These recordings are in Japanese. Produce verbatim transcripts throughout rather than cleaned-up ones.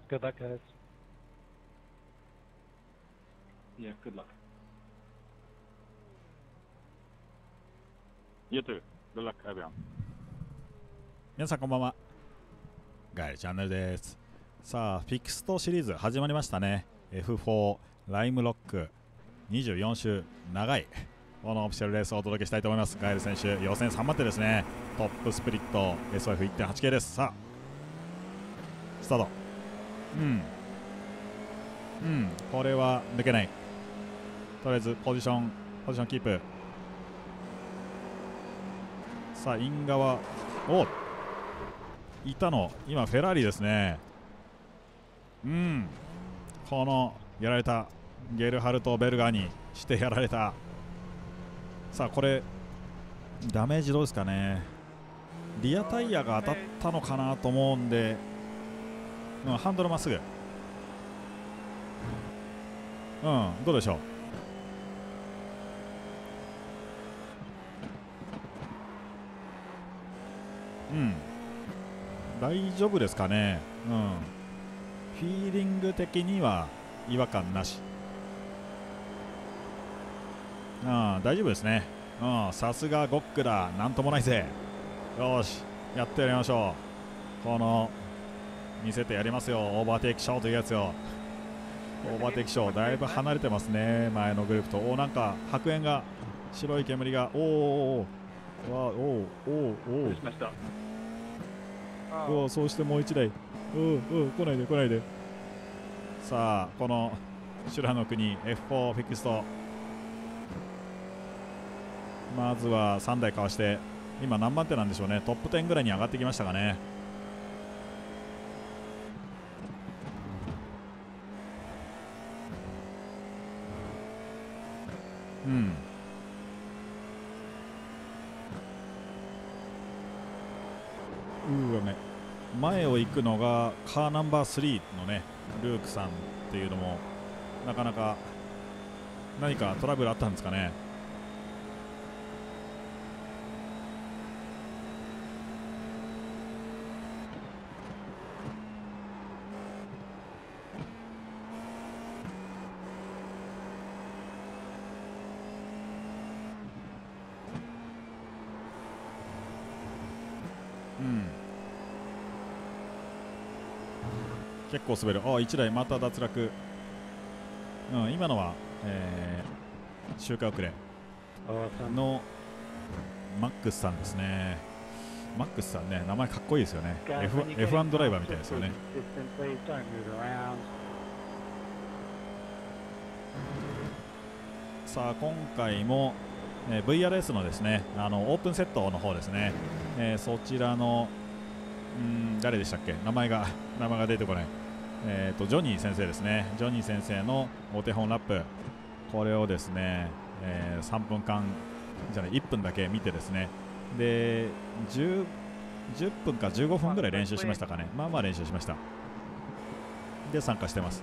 Good luck, guys. Yeah, good luck. You too. Good luck, everyone. 皆さんこんばんは。ガエルチャンネルです。さあ、フィクストシリーズ始まりましたね。エフフォー ライムロックにじゅうよん週長いこのオフィシャルレースをお届けしたいと思います。ガエル選手予選さん番手ですね。トップスプリット エスオーエフいってんはち 系です。さあスタート。うんうんこれは抜けない。とりあえずポジションポジションキープ。さあイン側おいたの今フェラーリですね。うんこのやられたゲルハルト・ベルガーにしてやられた。さあこれダメージどうですかね。リアタイヤが当たったのかなと思うんで、うん、ハンドルまっすぐ。うんどうでしょう。うん大丈夫ですかね。うんフィーリング的には違和感なし。ああ大丈夫ですね。さすがゴックだ。なんともないぜ。よしやってやりましょう。この見せてやりますよ。オーバーテイクショーというやつよ。オーバーテイクショーだいぶ離れてますね前のグループと。おなんか白煙が白い煙がおーおーおーおーおーおーしました。 おおそうしてもう一台おおお来ないで来ないで。さあこの修羅の国 エフフォー フィクストまずはさんだいかわして今何番手なんでしょうね。トップじゅうぐらいに上がってきましたかね。うんうわね前を行くのがカーナンバースリーのねルークさんっていうのもなかなか何かトラブルあったんですかね。うん結構滑る。あいちだいまた脱落。うん、今のは、えー、周回遅れ Awesome. のマックスさんですね。マックスさんね名前かっこいいですよね。 Guys, F when you エフワン get ドライバーみたいですよね。 consistent, please don't move around. さあ今回も、えー、ブイアールエス のですねあのオープンセットの方ですね、えー、そちらのん誰でしたっけ名前が名前が出てこない。えーとジョニー先生ですね。ジョニー先生のお手本ラップこれをですね、えー、さんぷんかんじゃないいっぷんだけ見てですねで 10, 10分かじゅうごふんぐらい練習しましたかね。まあまあ練習しました。で参加してます。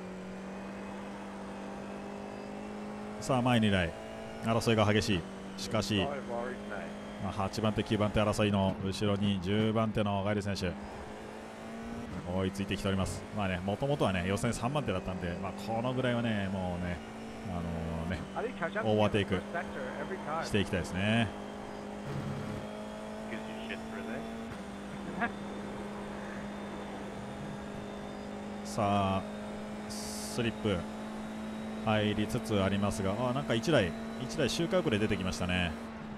さあ前にだい争いが激しい。しかし、まあ、はちばん手きゅうばん手争いの後ろにじゅうばん手のガイル選手追いついてきております。まあねもともとはね予選さんばん手だったんで、まあ、このぐらいはねもうねあのー、ねオーバーテイクしていきたいですね。さあスリップ入りつつありますが、あなんかいちだいいちだい周回遅れ出てきましたね。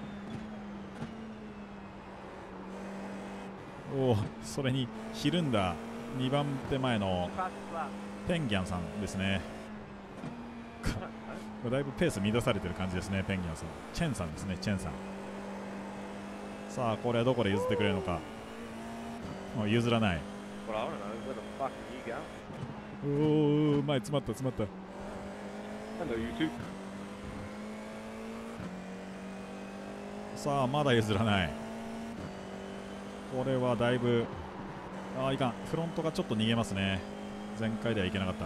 おおそれにひるんだにばん手前のペンギャンさんですね。だいぶペース乱されてる感じですね。ペンギャンさんチェンさんですね。チェンさんさあこれはどこで譲ってくれるのか。もう譲らない。おお前詰まった詰まった。さあまだ譲らない。これはだいぶあいかんフロントがちょっと逃げますね。前回ではいけなかった。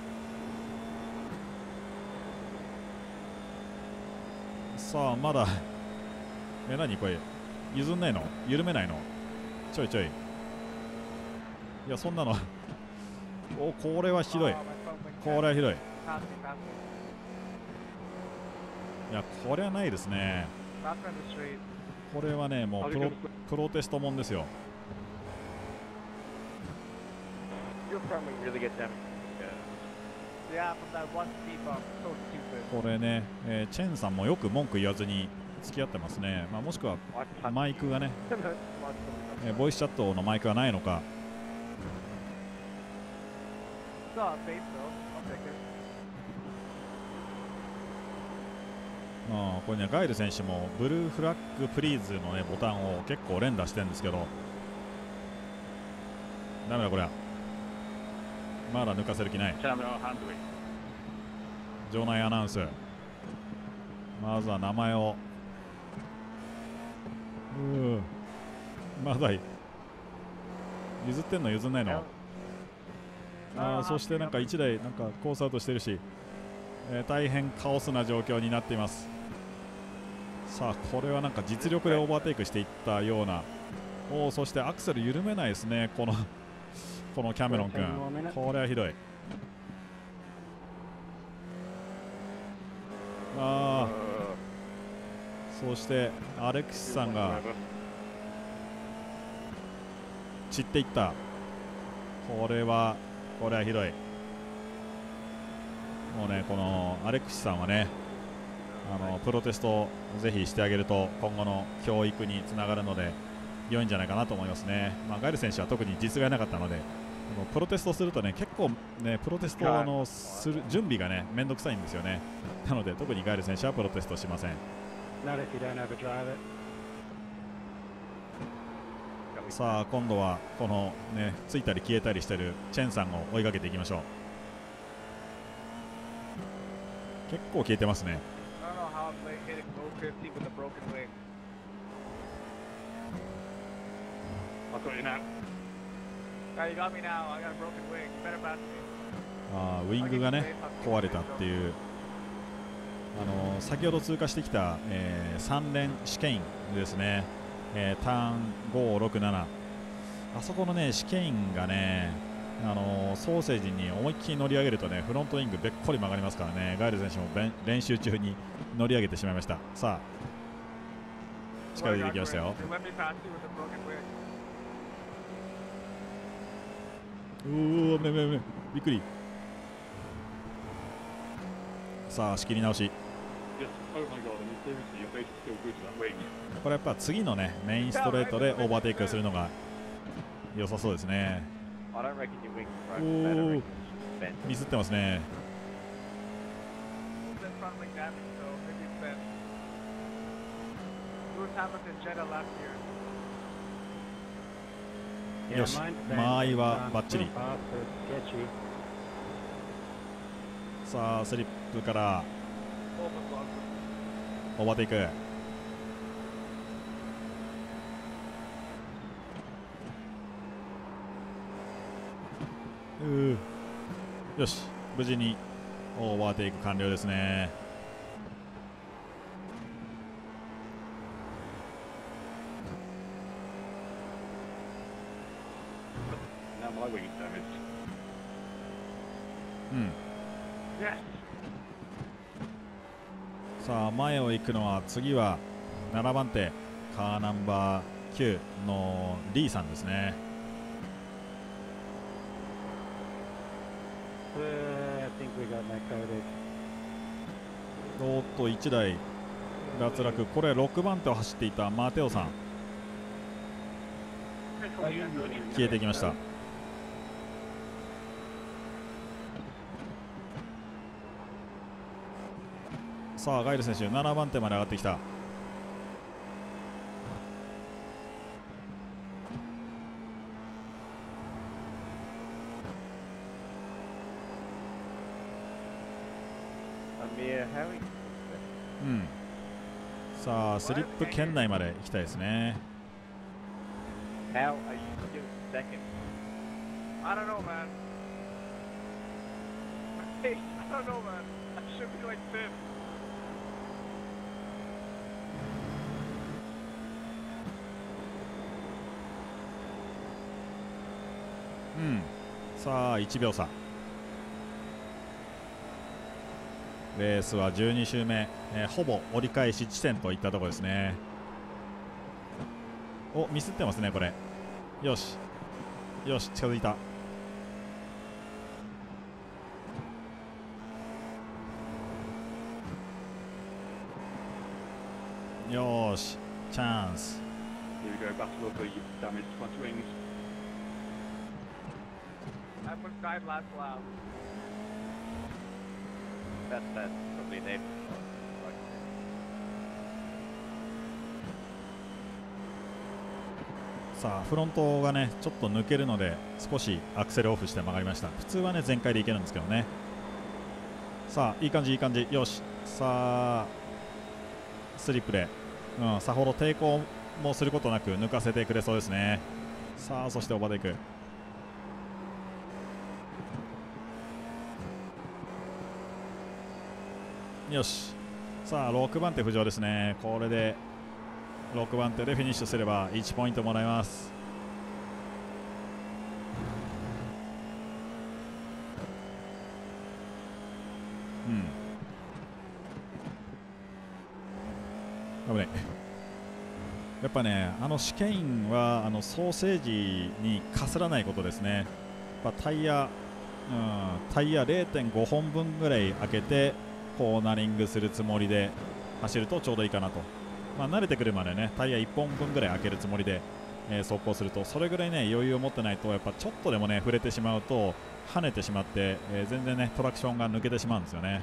さあまだえ何これ譲んないの緩めないのちょいちょい。いやそんなのお、これはひどい。 Oh, my phone went これはひどい。 Pass me, pass me. いや、これはないですね。 Pass me on the street. これはね、もうプロプロテストもんですよ。 Your front wing really gets damaged. Yeah, from that one speed bump. So stupid. これね、えーチェンさんもよく文句言わずに付き合ってますね。まあ、もしくは I punch マイクがね、 Come on. えーボイスチャットのマイクがないのか。 Still on base though. I'll take it. あーこれね、ガイル選手もブルーフラッグプリーズの、ね、ボタンを結構連打してるんですけど、ダメだこれは。まだ抜かせる気ない。 Camera handling. 場内アナウンス。まずは名前を。うーまだい譲ってんの譲んないの。あーそしてなんかいちだいなんかコースアウトしてるし、えー大変カオスな状況になっています。さあこれはなんか実力でオーバーテイクしていったような。おーそしてアクセル緩めないですね、このこのキャメロン君。これはひどい。ああ、そしてアレックスさんが散っていった。これはこれはひどい。もうね、このアレックスさんはね、あのプロテストをぜひしてあげると今後の教育につながるので良いんじゃないかなと思いますね。まあ、ガイル選手は特に実害なかったので、あのプロテストするとね、結構ね、プロテストをあのする準備がね、めんどくさいんですよね。なので、特にガイル選手はプロテストしません。 Not if you don't overdrive it. さあ、今度はこのね、ついたり消えたりしてるチェンさんを追いかけていきましょう。結構消えてますね。 I don't know how I'm like hitting low fifty with a broken wing. I've got you now. Ah, you got me now. I got a broken wing. You better pass me. あーウィングがね、壊れたっていう。あのー先ほど通過してきた、えー、さん連試験ですね、えーターンご、ろく、なな、あそこのね試験がね、あのーソーセージに思いっきり乗り上げるとね、フロントウィングべっこり曲がりますからね。ガイル選手もべん練習中に乗り上げてしまいました。さあ近づいてきましたよ。 You let me pass you with a broken wing. うおー、めめめびっくり。さあ仕切り直し。 Yes. Oh my god, I mean seriously, your base is still good to that wing. これやっぱ次のねメインストレートでオーバーテイクするのが良さそうですね。 I don't reckon your wing's broken. I don't Ooh. reckon it's bent. ミスってますね。 That front wing damage though. Maybe it's bent. Lewis Hamilton Jetta last year. Yeah, Yes, mine's bent. 間合いは It's バッチリ。 so fast, it's sketchy. さあスリップから Almost lost him. オーバーテイク。うーよし、無事にオーバーテイク完了ですね。 Now my wing is damaged. うん。 Yes. さあ前を行くのは次はななばん手カーナンバーきゅうのリーさんですね。 Uh, I think we got that coated. おーっといちだい脱落。これろくばん手を走っていたマテオさん消えていきました。さあガイル選手ななばん手まで上がってきた。 Amir, how are you? うんさあスリップ圏内まで行きたいですね。 How are you still second? I don't know, man. Hey, I don't know, man. I should be like fifth. うんさあいちびょう差。レースはじゅうに周目、えーほぼ折り返し地点といったところですね。お、ミスってますねこれ。よしよし、近づいた。よーし、チャンス。 Here we go, battle of the damaged front wings. I put five last lap. That, that's probably an aim. さあフロントがねちょっと抜けるので少しアクセルオフして曲がりました。普通はね全開でいけるんですけどね。さあいい感じいい感じ。よし、さあスリップで、うん、さほど抵抗もすることなく抜かせてくれそうですね。さあそしてオーバーテイク。よし、さあろくばん手浮上ですね。これでろくばん手でフィニッシュすればいちポイントもらえます。うん、危ない。やっぱね、あの試験員はあのソーセージにかすらないことですね。やっぱタイヤ、うん、タイヤ れいてんご 本分ぐらい開けてコーナリングするつもりで走るとちょうどいいかなと。まあ、慣れてくるまでねタイヤいっぽんぶんぐらい開けるつもりで、えー、走行すると、それぐらいね余裕を持ってないとやっぱちょっとでもね触れてしまうと跳ねてしまって、えー、全然ねトラクションが抜けてしまうんですよね。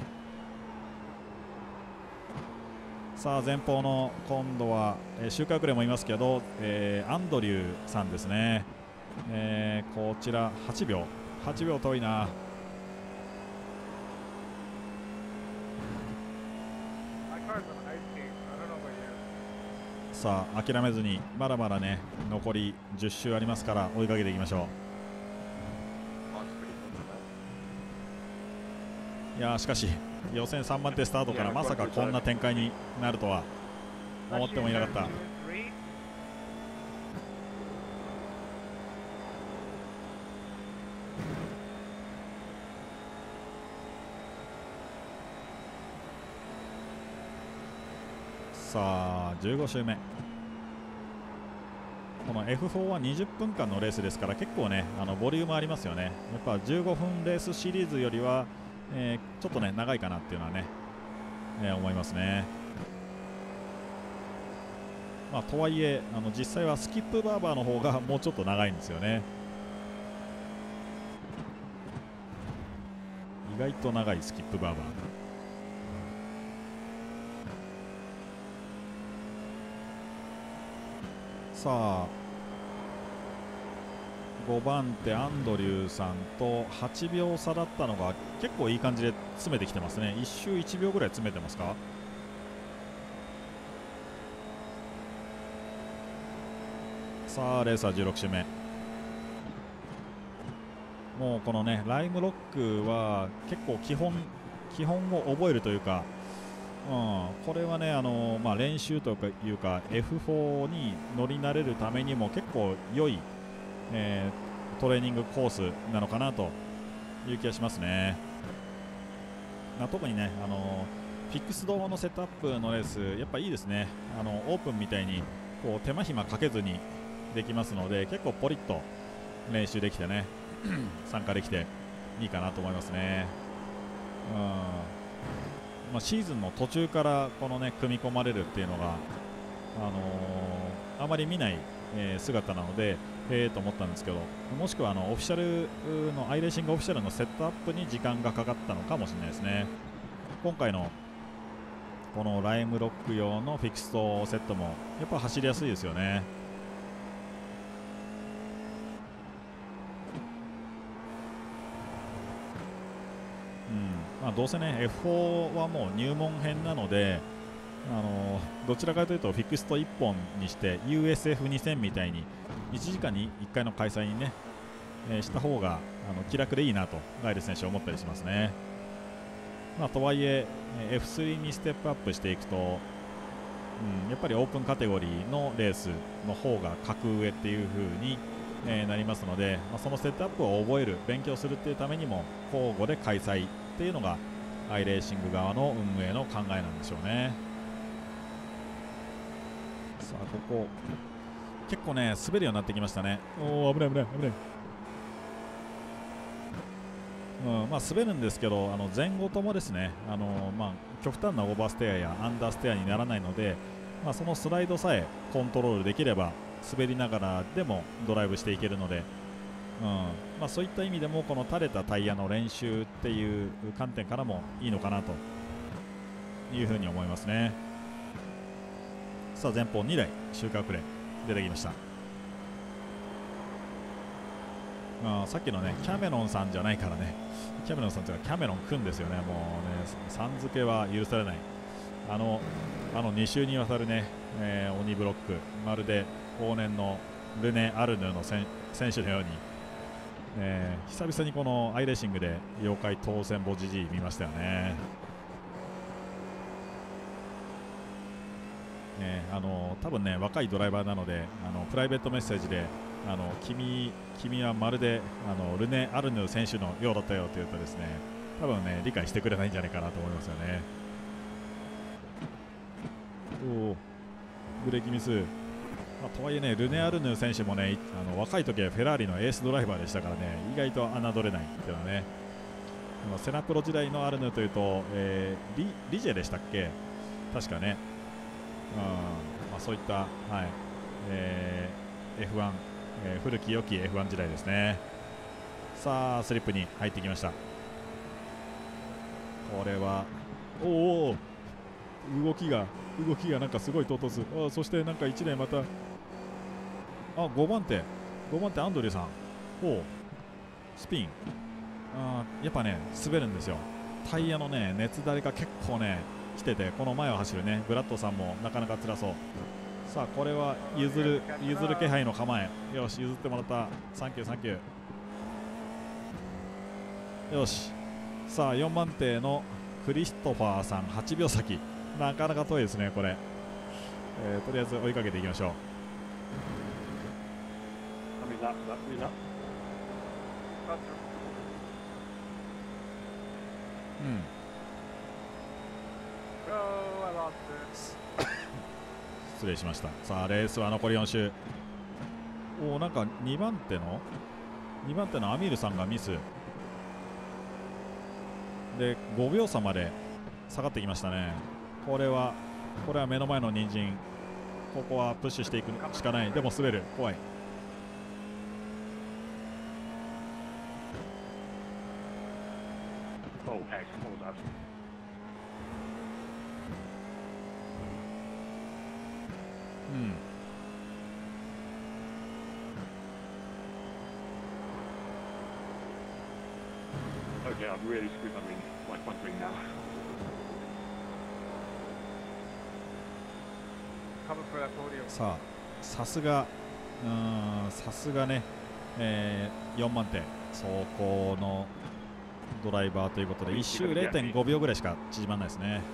さあ前方の今度は、えー、周回遅れもいますけど、えー、アンドリューさんですね、えー、こちらはちびょうはちびょう遠いな。さあ諦めずにまだまだね残りじゅっ周ありますから追いかけていきましょう。いやーしかし予選さんばん手スタートからまさかこんな展開になるとは思ってもいなかった。さあじゅうご周目、この エフフォー はにじゅっぷんかんのレースですから結構ねあのボリュームありますよね。やっぱじゅうごふんレースシリーズよりは、えー、ちょっとね長いかなっていうのはね、えー、思いますね。まあ、とはいえあの実際はスキップバーバーの方がもうちょっと長いんですよね。意外と長いスキップバーバー。さあごばん手アンドリューさんとはちびょう差だったのが結構いい感じで詰めてきてますね。いっ周いちびょうぐらい詰めてますか。さあレースはじゅうろく周目、もうこのねライムロックは結構基本基本を覚えるというか、うん、これはね、あのーまあ、練習というか エフフォー に乗り慣れるためにも結構良い、えー、トレーニングコースなのかなという気がしますね。まあ、特にね、あのー、フィックスドのセットアップのレースやっぱいいですね。あのオープンみたいにこう手間暇かけずにできますので結構ポリッと練習できてね参加できていいかなと思いますね。うん、まあ、シーズンの途中からこのね組み込まれるっていうのが、あのー、あまり見ない、えー、姿なのでえーと思ったんですけど、もしくはあのオフィシャルのアイレーシングオフィシャルのセットアップに時間がかかったのかもしれないですね。今回のこのライムロック用のフィクストセットもやっぱ走りやすいですよね。まあ、どうせね エフフォー はもう入門編なので、あのー、どちらかというとフィクストいっぽんにして ユーエスエフにせん みたいにいちじかんにいっかいの開催にね、えー、した方があの気楽でいいなとガイル選手は思ったりしますね。まあ、とはいえ エフスリー にステップアップしていくと、うん、やっぱりオープンカテゴリーのレースの方が格上っていう風に、 えーなりますので、まあ、そのセットアップを覚える、勉強するっていうためにも交互で開催っていうのがアイレーシング側の運営の考えなんでしょうね。さあここ結構ね滑るようになってきましたね。おお危ない危ない危ない。うんまあ、滑るんですけど、あの前後ともですね、あのまあ、極端なオーバーステアやアンダーステアにならないので、まあ、そのスライドさえコントロールできれば滑りながらでもドライブしていけるので、うんまあ、そういった意味でもこの垂れたタイヤの練習っていう観点からもいいのかなというふうに思いますね。さあ前方にだい周回遅れ出てきました。まあ、さっきのねキャメロンさんじゃないからね、キャメロンさんというかキャメロン君ですよね。もうねさん付けは許されない。あのあのに週にわたるね、えー、鬼ブロック、まるで往年のルネ・アルヌの選手のように、えー、久々にこのアイレーシングで妖怪当選ボジジイ見ましたよね。ねあの多分ね若いドライバーなので、あのプライベートメッセージであの 君, 君はまるであのルネ・アルヌ選手のようだったよと言うとですね、多分ね理解してくれないんじゃないかなと思いますよね。おおブレーキミス、まあ、とはいえねルネ・アルヌ選手もねあの若い時はフェラーリのエースドライバーでしたからね、意外と侮れないっていうのはね。セナプロ時代のアルヌというと、えー、リ, リジェでしたっけ確かね、うんまあ、そういった、はいえー、エフワン、えー、古き良き エフワン 時代ですね。さあスリップに入ってきました。これはおお動きが動きがなんかすごい唐突。あそしてなんかいちだいまたあごばん手ごばん手アンドリューさんおスピンあやっぱね滑るんですよ。タイヤのね熱だれが結構ね来てて、この前を走るねブラッドさんもなかなか辛そう。さあこれは譲る譲る気配の構え。よし譲ってもらった。サンキューサンキュー。よしさあよんばん手のクリストファーさんはちびょう先、なかなか遠いですねこれ、えー、とりあえず追いかけていきましょう。 Coming that, that, coming that. うん Oh, I lost it. 失礼しました。さあレースは残りよん周。おおなんかにばん手のにばん手のアミールさんがミスでごびょう差まで下がってきましたね。これはこれは目の前の人参、ここはプッシュしていくしかない。でも滑る、怖い。 Oh, X, what was that? うん Okay, I've really screwed my ring, my front ring now. Coming for that podium. さあさすがうーんさすがね、えー、よんばん手走行のドライバーということでいち周 れいてんごびょうぐらいしか縮まらないですね。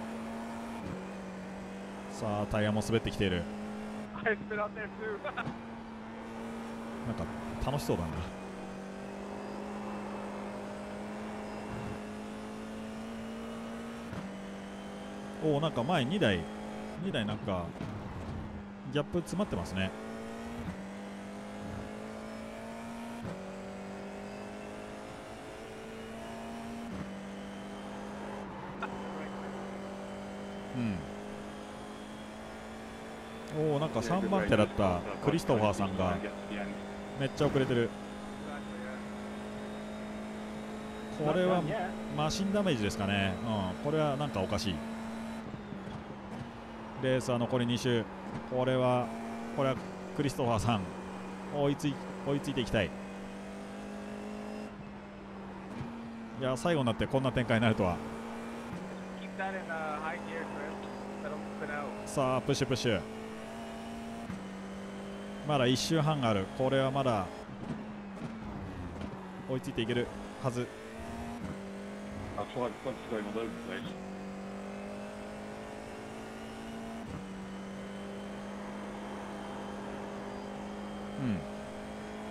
さあタイヤも滑ってきている。 I spit out there too. なんか楽しそうだな。おおなんか前にだいにだいなんかギャップ詰まってますね。うん、おおなんかさんばん手だったクリストファーさんがめっちゃ遅れてる。これはマシンダメージですかね。うん、これはなんかおかしい。レースは残りに周。これはこれはクリストファーさん追いつい追いついていきたい。いや最後になってこんな展開になるとは。 Keep that in uh, high gear, Chris. That'll spin out. さあプッシュプッシュ。まだいっ周半ある。これはまだ追いついていけるはず。 I've tried once going all over the place. うん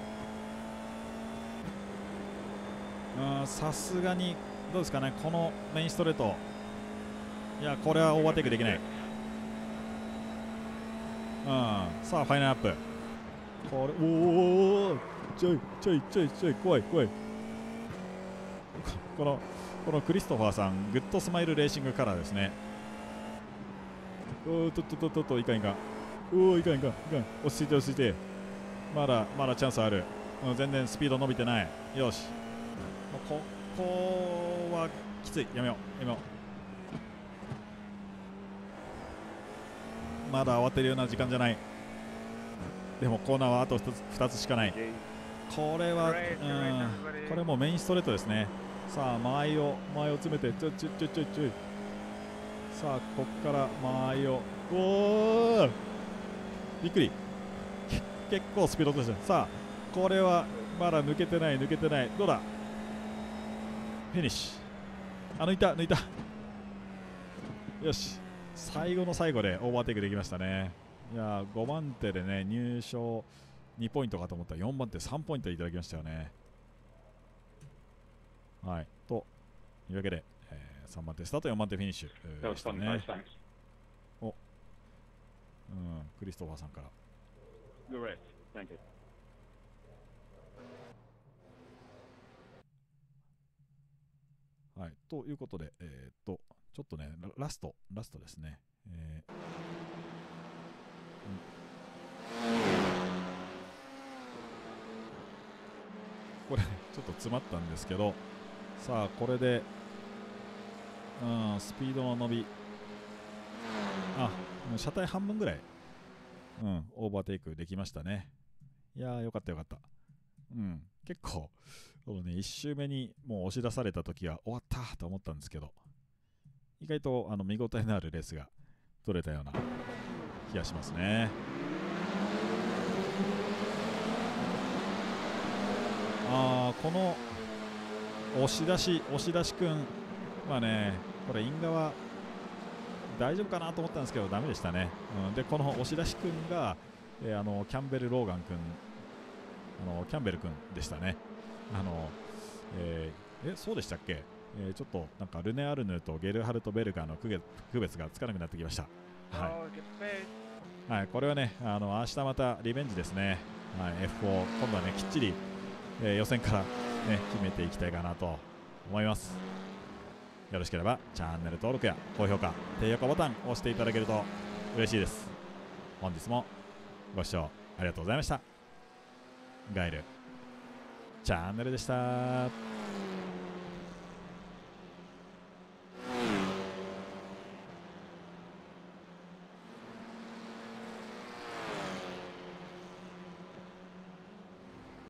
うんさすがにどうですかね、このメインストレート、いやこれはオーバーテイクできない。うんさあファイナルアップ、これおおちょいちょいちょいちょい怖い怖いこのこのクリストファーさんグッドスマイルレーシングカラーですね。おおとっとっとっとっといかんいかん、おおいかんいかんいかん、落ち着いて落ち着いて、まだまだチャンスある、うん、全然スピード伸びてない。よしもうここはきつい、やめようやめよう、まだ慌てるような時間じゃない。でもコーナーはあとふたつ、ふたつしかない。これは、うん、これもうメインストレートですね。さあ間合いを間合いを詰めて、ちょちょちょちょちょい、さあここから間合いを、おおびっくり結構スピード落としてる。さあこれはまだ抜けてない抜けてない、どうだフィニッシュ、あ抜いた抜いた、よし最後の最後でオーバーテイクできましたね。いやごばん手でね入賞にポイントかと思ったらよんばん手さんポイントいただきましたよね。はいというわけで、えー、さんばん手スタートよんばん手フィニッシュ、えー、でしたね。お、うん、クリストファーさんから Correct. Thank you. はい、ということで、えー、っとちょっとねラ、ラストラストですね、えーこれちょっと詰まったんですけど、さあこれで、うん、スピードの伸び、あ車体半分ぐらい、うん、オーバーテイクできましたね。いやーよかったよかった、うん、結構このねいち周目にもう押し出された時は終わったと思ったんですけど、意外とあの見応えのあるレースが取れたような気がしますね。あーこの押し出し押し出しくんまあねこれイン側大丈夫かなと思ったんですけどダメでしたね、うん、でこの押し出しくんが、えー、あのキャンベル・ローガンくん、あのキャンベルくんでしたね。あの、えー、えそうでしたっけ、えー、ちょっとなんかルネ・アルヌとゲルハルト・ベルガーの区別、区別がつかなくなってきました。はい、はい、これはねあの明日またリベンジですね、はい、エフフォー 今度はねきっちりえー、予選から、ね、決めていきたいかなと思います。よろしければチャンネル登録や高評価、低評価ボタンを押していただけると嬉しいです。本日もご視聴ありがとうございました。ガイルチャンネルでした。